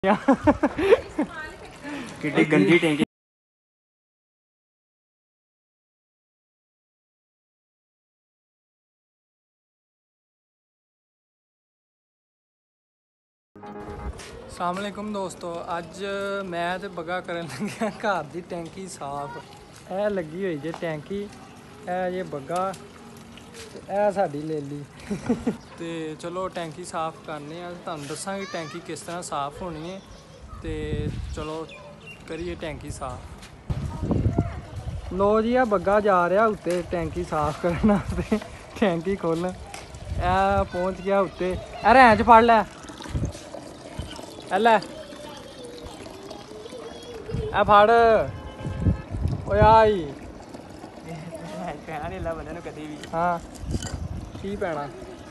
कितनी गंदी टैंकी। अस्सलामुअलैकुम दोस्तों, अज मैं ते बग्गा करन लग्या घर की टैंकी साफ। ए लगी हुई जे टैंकी, ए जे बग्गा ए साडी लेली। ते चलो टैंकी साफ करने आ, तुहानू दस्सांगे टैंकी किस तरह साफ होनी है। ते चलो करिए टैंकी साफ। लो जी आ बग्गा जा रहा उत्ते टैंकी साफ करने वास्ते, टैंकी खोलन। ए पहुंच गया उत्ते। ए रैंच फड़ लै, ले ए फड़ ओए आई। हाँ की पैना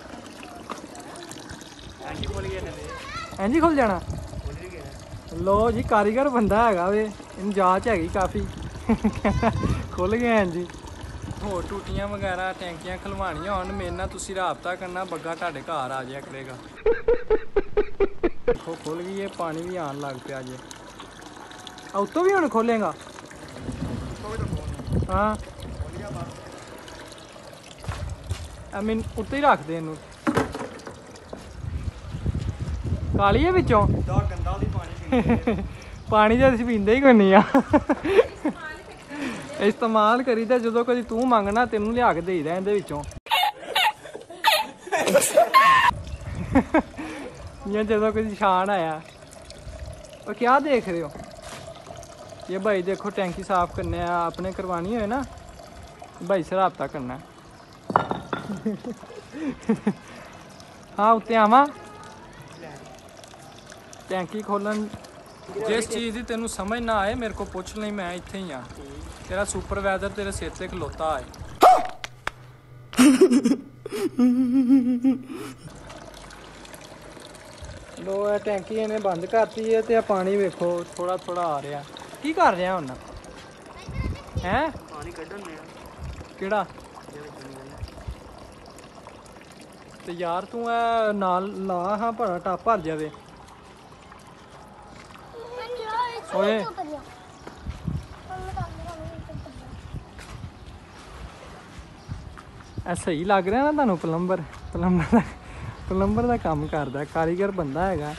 इंज खुल जाना। लो जी कारीगर बंदा है वे, इन जांच हैगी काफ़ी। खुल गया इंज ही। होर टूटियां वगैरह टैंकियां खलवानियां होन मेरे नाल तुसीं राबता करना, बग्गा तुहाडे घर आ जाया करेगा। देखो खुल गई है, पानी भी आन लग पिया जे। उत्तों भी हुण खोलेगा? हाँ मैन उत्ते ही रख दे इनू। काली है बिचों पानी तो असीं पींदे ही कोई नहीं आ। इस्तेमाल करी ते जो कभी तू मंगना तेनू लिया के देई दा इहदे विचों। इ'यां जो कोई शान आया। और क्या देख रहे हो? ये भाई देखो टैंकी साफ करने अपने करवानी हो ना, भाई से राबता करना। हाँ उत्ते आवा टैंकी खोलन। जिस चीज़ की तेनू समझ ना आए मेरे को पुछ नहीं, मैं इत्थे ही हाँ। तेरा सुपरवाइजर तेरे सिर ते खलोता है। लो टैंकी इन्हें बंद करती है तो पानी वेखो थोड़ा थोड़ा आ रहा। की कर रहा हुण? हैं पानी कड्ढन केड़ा? ते यार तू नाल ला हाँ, बड़ा टप भर जावे। ओए सही लग रहा ना तुहानू? प्लंबर का काम करदा, कारीगर बंदा है।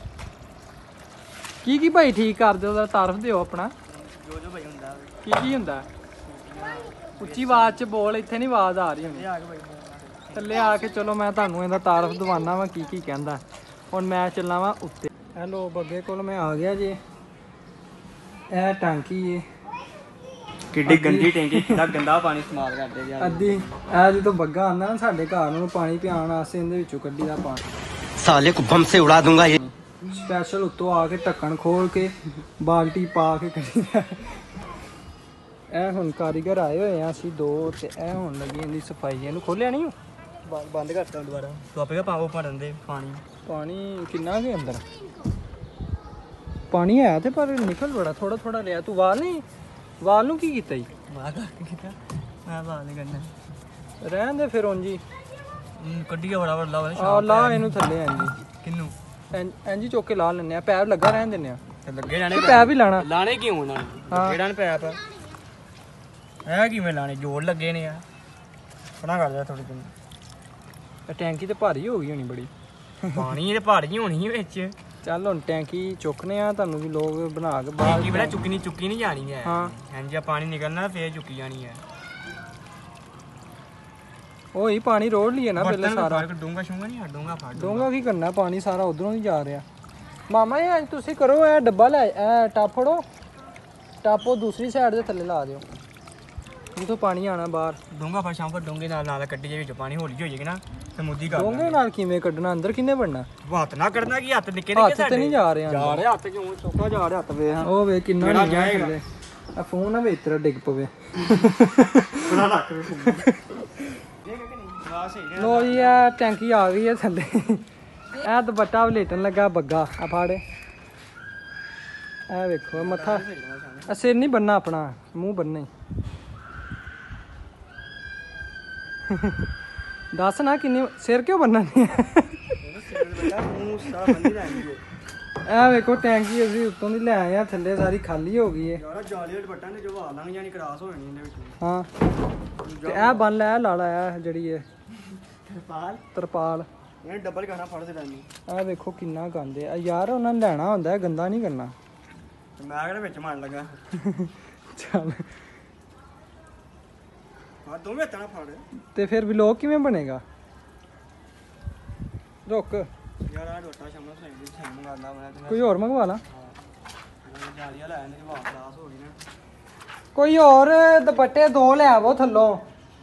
की भाई ठीक कर दो, तारफ दिओ अपना। जो भाई हुंदा की हुंदा? उच्ची आवाज च बोल, इत्थे नहीं आवाज आ रही होनी। थल्ले आके चलो मैं तुहानू इहदा तारफ दवाना वा की कहंदा। हुण मैं चलना वा उत्ते। हेलो बग्गे कोल मैं आ गया जी। ए टैंकी है कितनी गंदी टैंकी, कितना गंदा पानी इस्तेमाल करते हैं अद्धी। ए जो बग्गा आंदा ना साडे घर नूं पानी पिआउण वास्ते, इहदे विचों कड्ढी दा पानी। साले को बम से उड़ा दूंगा ये। स्पैशल उत्तों आके ढक्कन खोल के बाल्टी पा के कड्ढी दा। ए हुण कारीगर आए हुए हैं असीं दो, ते ए हुण लगी इहदी सफाई। इहनूं खोलिया नहीं बंद करता दोबारा तो आपे पाओ भरन दे पानी। पानी किन्ना के अंदर पानी है ते पर निकल बड़ा थोड़ा थोड़ा लिया। तू वाल नूं की कीता जी? मैं बाल नहीं करना, रहन दे फिर उंज ही कड्ढिया बड़ा ला ला इनू थल्ले। इंजी किन्नू इंजी चुक के ला लैने, पैप लगा रहन दिन्ने आ। लगे जाने पैप ही लाना। लाने क्यों ना? केड़ा पैप है किवें लाने? जोड़ लगे ने यार, पना कर दे थोड़ी दिन। टैंकी तो भारी हो गई होनी बड़ी। पानी ते भारी होनी विच। चल हुण टैंकी चुकने आ, तुहानू भी लोग बना के बाहर। टैंकी बेटा चुक्की नहीं जानी है। हाँ इंज पानी निकलना फिर चुक्की जानी है। ओही पानी रोड़ लिए ना पहले सारा। डूंगा शूंगा नहीं, डूंगा फाड़ डूंगा की करना, पानी सारा उधरों ही जा रहा। मामा जी अज तुसीं करो ए डब्बा लै टप फड़ो, टप दूसरी साइड दे थल्ले ला दिओ जिथों पानी आना बाहर। डूंगा फड़ शाम पर डूंगे नाल कड्ढी जे विच पानी हौली हो जाएगी ना ते मुद्दी कर डोंगे नाल किवें कड्ढना? अंदर किन्ने बढ़ना? हत्थ ना करना कि हत्थ निक्के हत्थ ते नहीं जा रहे हत्थ क्यों चौका जा रहा हत्थ वे। ओ वे किन्ना नहीं जाएगा। आ फोन ना वे तेरा डिग पवे। लो जी ए टैंकी आ गई है थल्ले। ए दुपट्टा वलेटन लगा बग्गा। आ फाड़ ए वेखो मत्था सिर नहीं बनना अपना, मूँह बनना ही। दस ना किन्नी सिर क्यों बनना नहीं? ਇਹ ਵੇਖੋ ਟੈਂਕੀ ਅਸੀਂ ਉੱਤੋਂ ਦੀ ਲੈ ਆਏ ਆ, ਥੱਲੇ ਸਾਰੀ ਖਾਲੀ ਹੋ ਗਈ ਏ ਯਾਰ ਜਾਲੀ ਵਾਲੇ ਬੱਟਾਂ ਨੇ ਜਵਾ ਲਾਂਗੇ ਜਾਨੀ ਕਰਾਸ ਹੋ ਜਾਣੀ ਇਹਦੇ ਵਿੱਚ। ਹਾਂ ਤੇ ਇਹ ਬੰਨ ਲੈ ਲਾ ਲਾ ਇਹ ਜਿਹੜੀ ਏ ਤਰਪਾਲ ਇਹ ਡਬਲ ਕਰਨਾ ਫੜ ਦੇ ਲੈਣੀ। ਇਹ ਵੇਖੋ ਕਿੰਨਾ ਗੰਦੇ ਆ ਯਾਰ, ਉਹਨਾਂ ਨੇ ਲੈਣਾ ਹੁੰਦਾ ਗੰਦਾ ਨਹੀਂ ਕਰਨਾ। ਮੈਂ ਕਿਹੜੇ ਵਿੱਚ ਮੰਨ ਲੱਗਾ। ਚੱਲ ਹਾਂ ਦੋਵੇਂ ਹੱਥਾਂ ਨਾਲ ਫੜ। ਤੇ ਫਿਰ ਵਲੌਗ ਕਿਵੇਂ ਬਣੇਗਾ? ਰੁਕ ਯਾਰ ਆ ਡੋਟਾ ਸ਼ਾਮ ਨੂੰ ਸਹੀ ਸਹੀ ਮੰਗਾਦਾ ਮੈਂ ਤੇ ਕੋਈ ਹੋਰ ਮੰਗਵਾ ਲਾ। ਜਾਲੀ ਵਾਲਾ ਆਇਆ ਨੇ ਜਵਾ ਕਲਾਸ ਹੋ ਗਈ ਨਾ। ਕੋਈ ਹੋਰ ਦੁਪੱਟੇ 2 ਲੈ ਆਵੋ ਥੱਲੋਂ,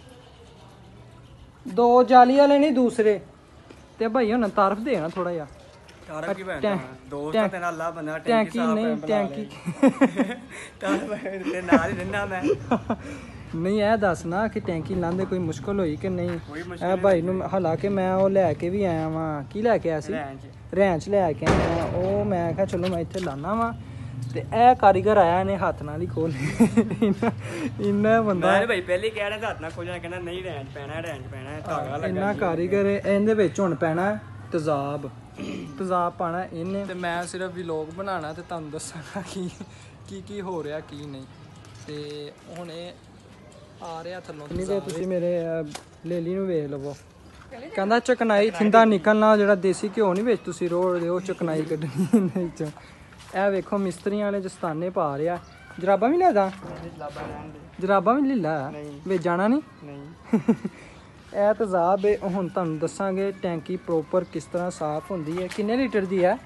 2 ਜਾਲੀ ਵਾਲੇ ਨਹੀਂ ਦੂਸਰੇ। ਤੇ ਭਾਈ ਹੁਣ ਤਰਫ ਦੇ ਨਾ ਥੋੜਾ ਜਿਹਾ। ਤਾਰਾ ਕੀ ਬੈਠਾ ਦੋਸਤ ਤੇ ਨਾਲ ਅੱਲਾ ਬੰਦਾ ਟੈਂਕੀ ਨਹੀਂ ਟੈਂਕੀ ਤਾਂ ਤੇ ਨਾਲ ਹੀ ਰਹਿਣਾ ਮੈਂ। ਨਹੀਂ ਇਹ ਦੱਸ ਨਾ ਕਿ ਟੈਂਕੀ ਲਾਂਦੇ ਕੋਈ ਮੁਸ਼ਕਲ ਹੋਈ ਕਿ ਨਹੀਂ? ਕੋਈ ਇਹ ਭਾਈ ਨੂੰ ਹਾਲਾਂਕਿ ਮੈਂ ਉਹ ਲੈ ਕੇ ਵੀ ਆਇਆ ਵਾਂ। ਕੀ ਲੈ ਕੇ ਆਇਆ ਸੀ? ਰੈਂਚ ਲੈ ਕੇ ਆਇਆ। ਉਹ ਮੈਂ ਕਿਹਾ ਚਲੋ ਮੈਂ ਇੱਥੇ ਲਾਣਾ ਵਾਂ ਤੇ ਇਹ ਕਾਰੀਗਰ ਆਇਆ, ਇਹਨੇ ਹੱਥ ਨਾਲ ਹੀ ਖੋਲ ਇੰਨਾ ਬੰਦਾ। ਮੈਂ ਭਾਈ ਪਹਿਲੇ ਕਹਿ ਰਿਹਾ ਹੱਥ ਨਾਲ ਖੋਲਣਾ, ਕਹਿੰਦਾ ਨਹੀਂ ਰੈਂਚ ਪੈਣਾ ਧਾਗਾ ਲੱਗਾ। ਇੰਨਾ ਕਾਰੀਗਰ ਇਹਦੇ ਵਿੱਚ ਹੁਣ ਪੈਣਾ ਤੇਜ਼ਾਬ ਪਾਣਾ ਇਹਨੇ। ਤੇ ਮੈਂ ਸਿਰਫ ਵਲੌਗ ਬਣਾਉਣਾ ਤੇ ਤੁਹਾਨੂੰ ਦੱਸਣਾ ਕੀ ਹੋ ਰਿਹਾ ਕੀ ਨਹੀਂ। ਤੇ ਹੁਣ ਇਹ ਆ ਰਿਹਾ ਥੱਲੋਂ। ਨਹੀਂ ਤੇ ਤੁਸੀਂ ਮੇਰੇ ਲੇਲੀ ਨੂੰ ਵੇਖ ਲਵੋ, ਕਹਿੰਦਾ ਚਕਨਾਈ ਥਿੰਦਾ ਨਿਕਲਣਾ, ਜਿਹੜਾ ਦੇਸੀ ਘਿਓ ਨਹੀਂ ਵਿੱਚ ਤੁਸੀਂ ਰੋੜਦੇ ਉਹ ਚਕਨਾਈ ਕੱਢਣੀ ਇਹਦੇ ਵਿੱਚੋਂ। ਇਹ ਵੇਖੋ ਮਿਸਤਰੀਆਂ ਵਾਲੇ ਜਸਤਾਨੇ ਪਾ ਰਿਹਾ। ਜਰਾਬਾਂ ਵੀ ਲੈ ਜਾ, ਜਰਾਬਾਂ ਵੀ ਲੈ ਲਾ ਵਿੱਚ ਜਾਣਾ ਨਹੀਂ। ਇਹ ਤੇਜ਼ਾਬ ਹੈ। ਹੁਣ ਤੁਹਾਨੂੰ ਦੱਸਾਂਗੇ ਟੈਂਕੀ ਪ੍ਰੋਪਰ ਕਿਸ ਤਰ੍ਹਾਂ ਸਾਫ਼ ਹੁੰਦੀ ਹੈ। ਕਿੰਨੇ ਲੀਟਰ ਦੀ ਹੈ?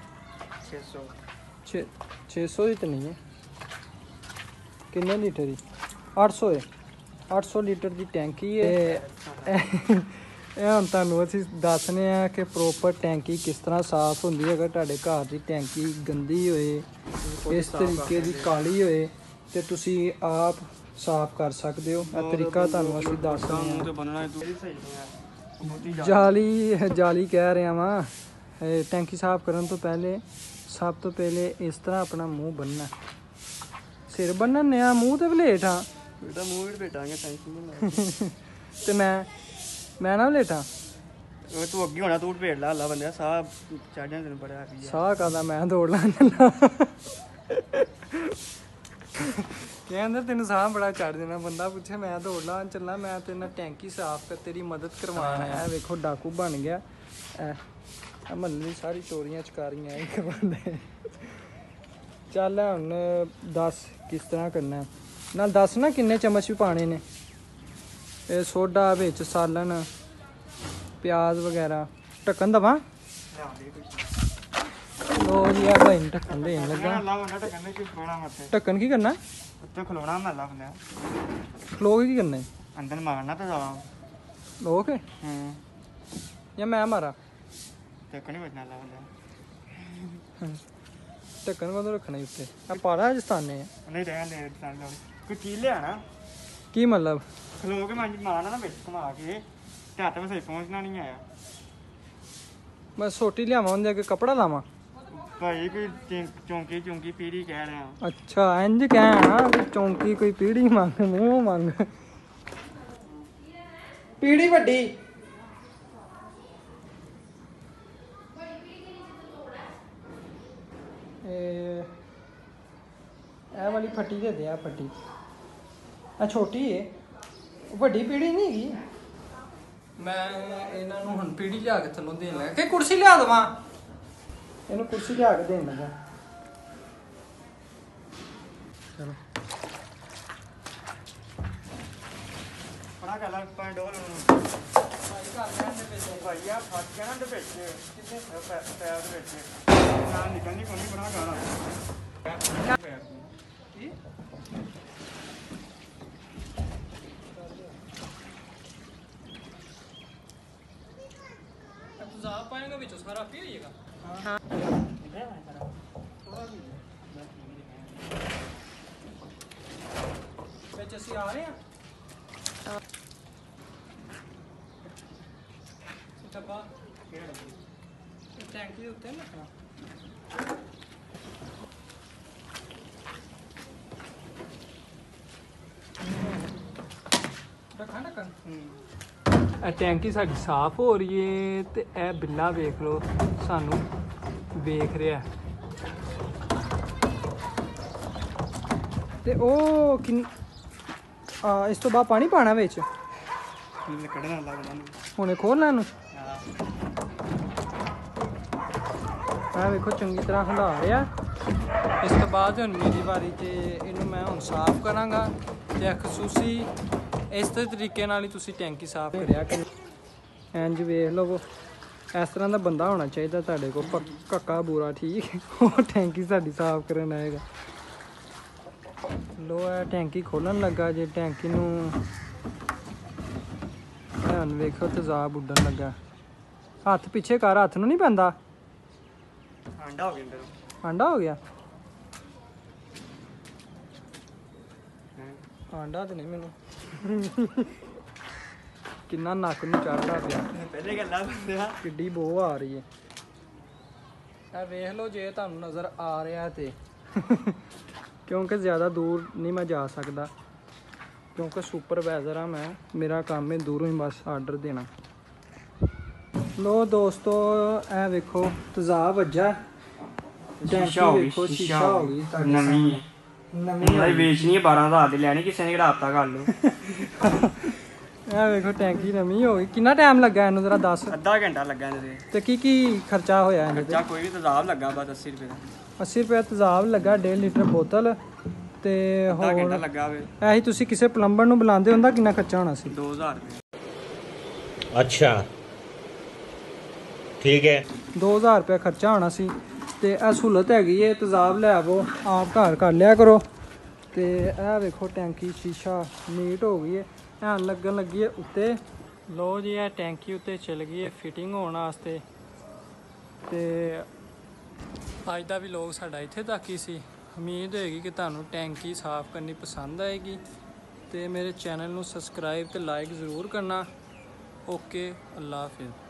600 ਦੀ ਤਾਂ ਨਹੀਂ ਹੈ। ਕਿੰਨੇ ਲੀਟਰ ਦੀ? 800 ਹੈ। 800 ਲੀਟਰ ਦੀ ਟੈਂਕੀ ਹੈ। ਇਹ ਹੁਣ ਤੁਹਾਨੂੰ ਅਸੀਂ ਦੱਸਦੇ ਹਾਂ ਕਿ ਪ੍ਰੋਪਰ ਟੈਂਕੀ ਕਿਸ ਤਰ੍ਹਾਂ ਸਾਫ਼ ਹੁੰਦੀ ਹੈ। ਅਗਰ ਤੁਹਾਡੇ ਘਰ ਦੀ ਟੈਂਕੀ ਗੰਦੀ ਹੋਏ, ਇਸ ਤਰੀਕੇ ਦੀ ਕਾਲੀ ਹੋਏ, ਤੇ ਤੁਸੀਂ ਆਪ ਸਾਫ਼ ਕਰ ਸਕਦੇ ਹੋ। ਇਹ ਤਰੀਕਾ ਤੁਹਾਨੂੰ ਅਸੀਂ ਦੱਸ ਰਹੇ ਹਾਂ। ਜਾਲੀ ਕਹਿ ਰਿਹਾ ਵਾਂ। ਟੈਂਕੀ ਸਾਫ਼ ਕਰਨ ਤੋਂ ਪਹਿਲੇ ਸਭ ਤੋਂ ਪਹਿਲੇ ਇਸ ਤਰ੍ਹਾਂ ਆਪਣਾ ਮੂੰਹ ਬੰਨਣਾ। ਸਿਰ ਬੰਨਣ ਆ, ਮੂੰਹ ਤੇ ਵਲੇਟ ਆ। ਬੇਟਾ ਮੂੰਹ ਵੀ ਬੇਟਾਂਗੇ ਟੈਂਸ਼ਨ। ਤੇ ਮੈਂ ਨਾ ਵਲੇਟਾਂ। ਉਹ ਤੂੰ ਅੱਗੇ ਹੋਣਾ, ਤੂੰ ਭੇੜ ਲਾ ਅੱਲਾ ਬੰਦਿਆ ਸਾਹ ਚੜ ਜਾਂਦਾ ਤੈਨੂੰ ਬੜਾ ਵੀ। ਸਾਹ ਕਾਦਾ ਮੈਂ ਦੌੜ ਲਾਂ ਚੱਲਾਂ। ਕਹਿੰਦੇ ਤੈਨੂੰ ਸਾਹ ਬੜਾ ਚੜ ਜਾਣਾ। ਬੰਦਾ ਪੁੱਛੇ ਮੈਂ ਦੌੜ ਲਾਂ ਚੱਲਾਂ, ਮੈਂ ਤੇਰੇ ਨਾਲ ਟੈਂਕੀ ਸਾਫ਼ ਕਰ ਤੇਰੀ ਮਦਦ ਕਰਵਾਉਣ ਆਇਆ। ਵੇਖੋ ਡਾਕੂ ਬਣ ਗਿਆ। ਇਹ ਮਹੱਲੇ ਦੀ ਸਾਰੀ ਚੋਰੀਆਂ ਚਕਾਰੀਆਂ ਇਹ ਕਰਵਾਉਂਦੇ। ਚੱਲ ਹੁਣ ਦੱਸ ਕਿਸ ਤਰ੍ਹਾਂ ਕਰਨਾ, ਨਾਲ ਦੱਸ ਨਾ ਕਿੰਨੇ ਚਮਚ ਵੀ ਪਾਣੇ ਨੇ। ਇਹ ਸੋਡਾ ਵਿੱਚ ਸਾਲਣ ਪਿਆਜ਼ ਵਗੈਰਾ। ਢੱਕਣ ਦਵਾਂ? ਲੋ ਜੀ ਆ ਭਾਈ ਨੂੰ ਢੱਕਣ ਦੇਣ ਲੱਗਾ। ਢੱਕਣ ਕੀ ਕਰਨਾ? ਉੱਤੇ ਖਲੋਣਾ ਮਹੱਲਾ ਹੁੰਦਾ। ਖਲੋ ਕੀ ਕਰਨਾ? ਅੰਦਰ ਮਾਰਨਾ ਤਾਂ ਜਾਵਾ ਲੋ ਕੇ ਜਾਂ ਮੈਂ ਮਾਰਾ? ਢੱਕਣ ਹੀ ਵੱਜਣਾ ਲਾ ਹੁੰਦਾ। ਢੱਕਣ ਕਦੋਂ ਰੱਖਣਾ ਉੱਤੇ? ਆ ਪਾੜਾ ਜਸਤਾਨੇ ਆ। ਨਹੀਂ ਰਹਿਣ ਦੇ ਕੋਈ ਚੀਜ਼ ਲਿਆਣਾ। ਕੀ ਮਤਲਬ? ਖਲੋ ਕੇ ਮਾਰਨਾ ਨਾ ਵਿੱਚ ਘੁਮਾ ਕੇ ਤੇ ਹੱਥ ਵਿੱਚ ਪਹੁੰਚਣਾ ਨਹੀਂ ਆਇਆ। ਮੈਂ ਸੋਟੀ ਲਿਆਵਾਂ ਉਹਦੇ ਅੱਗੇ ਕੱਪੜਾ ਲਾਵਾਂ? ਭਾਈ ਕੋਈ ਚੌਂਕੀ ਪੀੜੀ ਕਹਿ ਰਿਹਾ। ਅੱਛਾ ਇੰਜ ਕਹਿਣਾ ਵੀ ਚੌਂਕੀ ਕੋਈ ਪੀੜੀ ਮੰਗ, ਮੂੰਹ ਮੰਗ। ਪੀੜੀ ਵੱਡੀ ਇਹ ਵਾਲੀ ਫੱਟੀ ਦੇ ਦੇ। ਆ ਫੱਟੀ ਆ ਛੋਟੀ ਏ, ਵੱਡੀ ਪੀੜੀ ਨਹੀਂ ਹੈਗੀ। ਮੈਂ ਇਹਨਾਂ ਨੂੰ ਹੁਣ ਪੀੜੀ ਲਿਆ ਕੇ ਥੱਲੋਂ ਦੇਣ ਲੱਗਾ। ਕਿ ਕੁਰਸੀ ਲਿਆ ਦੇਵਾਂ? ਇਹਨੂੰ ਕੁਰਸੀ ਲਿਆ ਕੇ ਦੇਣ ਲੱਗਾ। ਚਲੋ ਬੜਾ ਗੱਲਾਂ ਪਾ ਡੋਲ ਨੂੰ ਭਾਈ ਘਰ ਲੈਣ ਦੇ ਵਿੱਚ ਭਾਈ ਆ ਫਸ ਗਿਆ ਨਾ ਦੇ ਵਿੱਚ ਕਿੰਨੇ ਪੈਰ ਦੇ ਵਿੱਚ ਨਾ ਨਿਕਲਣੀ ਕੋਈ ਬਣਾ ਗਾਣਾ ਕੀ ਤੇਜ਼ਾਬ ਪਾਏਗਾ ਵਿੱਚੋਂ ਸਾਰਾ ਪੀ ਹੋਈਏਗਾ। ਹਾਂ ਵਿੱਚ ਅਸੀਂ ਆ ਰਹੇ ਹਾਂ। ਡੱਬਾ ਟੈਂਕੀ ਦੇ ਉੱਤੇ ਨਾ ਰੱਖਾਂ ਢੱਕਣ। ਇਹ ਟੈਂਕੀ ਸਾਡੀ ਸਾਫ਼ ਹੋ ਰਹੀ ਏ ਤੇ ਇਹ ਬਿੱਲਾ ਵੇਖ ਲਓ ਸਾਨੂੰ ਵੇਖ ਰਿਹਾ। ਤੇ ਉਹ ਇਸ ਤੋਂ ਬਾਅਦ ਪਾਣੀ ਪਾਣਾ ਵਿੱਚ ਕੱਢਣਾ ਲੱਗਦਾ ਹੁਣੇ ਖੋਲਣਾ ਨੂੰ ਹਾਂ ਆ ਵੇਖੋ ਚੰਗੀ ਤਰ੍ਹਾਂ ਹਿਲਾ ਰਿਹਾ। ਇਸ ਤੋਂ ਬਾਅਦ ਹੁਣ ਮੇਰੀ ਵਾਰੀ ਤੇ ਇਹਨੂੰ ਮੈਂ ਹੁਣ ਸਾਫ਼ ਕਰਾਂਗਾ ਤੇ ਖਸੂਸੀ ਇਸ ਤਰੀਕੇ ਨਾਲ ਹੀ ਤੁਸੀਂ ਟੈਂਕੀ ਸਾਫ਼ ਕਰਿਆ ਕਿ ਇੰਜ ਵੇਖ ਲਵੋ ਇਸ ਤਰ੍ਹਾਂ ਦਾ ਬੰਦਾ ਹੋਣਾ ਚਾਹੀਦਾ ਤੁਹਾਡੇ ਕੋਲ ਕੱਕਾ ਬੂਰਾ ਠੀਕ ਉਹ ਟੈਂਕੀ ਸਾਡੀ ਸਾਫ਼ ਕਰਨ ਆਏਗਾ। ਲੋ ਇਹ ਟੈਂਕੀ ਖੋਲਣ ਲੱਗਾ ਜੇ ਟੈਂਕੀ ਨੂੰ ਧਿਆਨ ਵੇਖੋ ਤੇਜ਼ਾਬ ਉੱਡਣ ਲੱਗਾ। ਹੱਥ ਪਿੱਛੇ ਕਰ ਹੱਥ ਨੂੰ ਨਹੀਂ ਪੈਂਦਾ ਆਂਡਾ ਹੋ ਗਿਆ ਅੰਦਰ ਆਂਡਾ ਹੋ ਗਿਆ ਆਂਡਾ ਤੇ ਨਹੀਂ ਮੈਨੂੰ ਕਿੰਨਾ ਨੱਕ ਨੂੰ ਚੜਦਾ ਪਿਆ ਪਹਿਲੇ ਗੱਲਾਂ ਬੰਦਿਆ ਕਿੱਡੀ ਬੋ ਆ ਰਹੀ ਹੈ। ਇਹ ਵੇਖ ਲਓ ਜੇ ਤੁਹਾਨੂੰ ਨਜ਼ਰ ਆ ਰਿਹਾ ਤੇ ਕਿਉਂਕਿ ਜ਼ਿਆਦਾ ਦੂਰ ਨਹੀਂ ਮੈਂ ਜਾ ਸਕਦਾ ਕਿਉਂਕਿ ਸੁਪਰਵਾਈਜ਼ਰ ਆ ਮੈਂ ਮੇਰਾ ਕੰਮ ਹੈ ਦੂਰੋਂ ਹੀ ਬਸ ਆਰਡਰ ਦੇਣਾ। ਲੋ ਦੋਸਤੋ ਇਹ ਵੇਖੋ ਤੇਜ਼ਾਬ ਵੱਜਾ ਸ਼ੀਸ਼ਾ ਹੋ ਗਈ ਸ਼ੀਸ਼ਾ ਹੋ ਗਈ ਨਵੀਂ ਨਵੀਂ ਇਹ ਵੇਚਣੀ ਹੈ 12,000 ਦੀ ਲੈਣੀ ਕਿਸੇ ਨੇ ਕਿਹੜਾ ਹਫ਼ਤਾ ਕਰ ਲਓ ਇਹ ਵੇਖੋ ਟੈਂਕੀ ਨਵੀਂ ਹੋ ਗਈ। ਕਿੰਨਾ ਟਾਈਮ ਲੱਗਾ ਇਹਨੂੰ ਜ਼ਰਾ ਦੱਸ। ਅੱਧਾ ਘੰਟਾ ਲੱਗਾ ਇਹਦੇ ਤੇ ਕੀ ਖਰਚਾ ਹੋਇਆ ਇਹਦੇ ਖਰਚਾ ਕੋਈ ਵੀ ਤੇਜ਼ਾਬ ਲੱਗਾ ਬਸ 80 ਰੁਪਏ ਦਾ 80 ਰੁਪਏ ਤੇਜ਼ਾਬ ਲੱਗਾ 1.5 ਲੀਟਰ ਬੋਤਲ ਤੇ ਅੱਧਾ ਘੰਟਾ ਹੋਰ ਲੱਗਾ ਵੇ ਇਹੀ ਤੁਸੀਂ ਕਿਸੇ ਪਲੰਬਰ ਨੂੰ ਬੁਲਾਉਂਦੇ ਹੁੰਦਾ ਕਿੰਨਾ ਖਰਚਾ ਹੋਣਾ ਸੀ 2000 ਰੁਪਏ। अच्छा ठीक है 2000 ਰੁਪਏ ਖਰਚਾ ਹੋਣਾ ਸੀ ਤੇ ਇਹ ਸਹੂਲਤ ਹੈਗੀ ਹੈ ਤੇਜ਼ਾਬ ਲੈ ਆਵੋ ਆਪ ਘਰ ਕਰ ਲਿਆ ਕਰੋ। ਤੇ ਇਹ ਵੇਖੋ ਟੈਂਕੀ ਸ਼ੀਸ਼ਾ ਨੀਟ ਹੋ ਗਈ ਹੈ ਐਨ ਲੱਗਣ ਲੱਗੀ ਹੈ ਉੱਤੇ। ਲੋ ਜੀ ਇਹ ਟੈਂਕੀ ਉੱਤੇ ਚਲ ਗਈ ਹੈ ਫਿਟਿੰਗ ਹੋਣ ਵਾਸਤੇ ਤੇ ਅੱਜ ਦਾ ਵੀ ਲੋਕ ਸਾਡਾ ਇੱਥੇ ਤੱਕ ਹੀ ਸੀ। ਉਮੀਦ ਹੋਏਗੀ ਕਿ ਤੁਹਾਨੂੰ ਟੈਂਕੀ ਸਾਫ਼ ਕਰਨੀ ਪਸੰਦ ਆਏਗੀ ਤੇ ਮੇਰੇ ਚੈਨਲ ਨੂੰ ਸਬਸਕ੍ਰਾਈਬ ਤੇ ਲਾਈਕ ਜ਼ਰੂਰ ਕਰਨਾ। ਓਕੇ ਅੱਲਾ ਹਾਫਿਜ਼।